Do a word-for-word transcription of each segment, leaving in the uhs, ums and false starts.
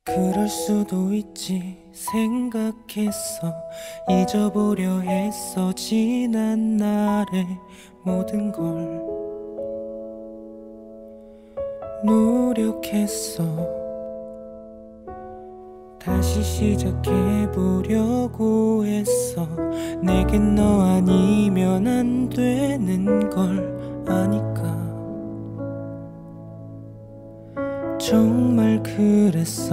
그럴 수도 있지 생각했어. 잊어보려 했어 지난 날의 모든 걸. 노력했어. 다시 시작해보려고 했어. 내겐 너 아니면 안 되는 걸 아니까. 정말 그랬어.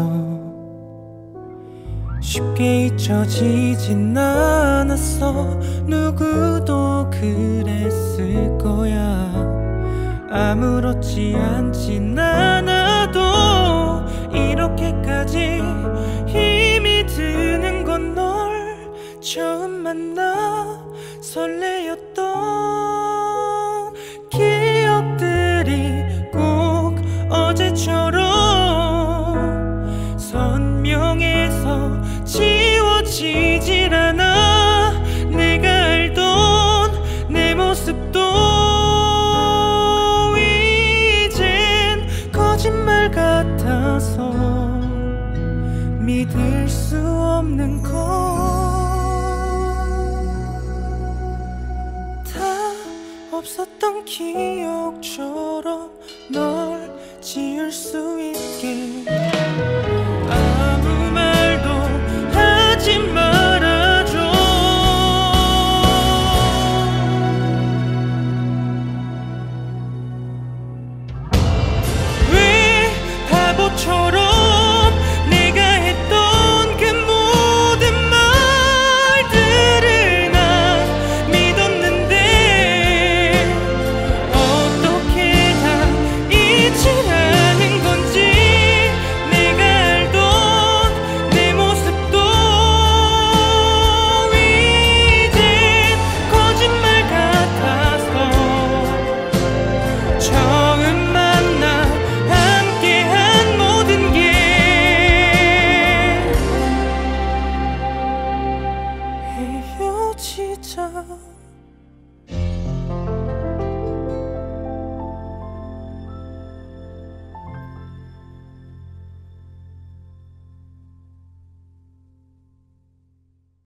쉽게 잊혀지진 않았어. 누구도 그랬을 거야. 아무렇지 않진 않아도 이렇게까지 힘이 드는 건 널 처음 만나 설레였던 기억들이 꼭 어제처럼 선명해서 지워지질 않아. 내가 알던 내 모습도 이젠 거짓말 같아서 믿을 수 없는 걸. 다 없었던 기억처럼 널 지울 수 있게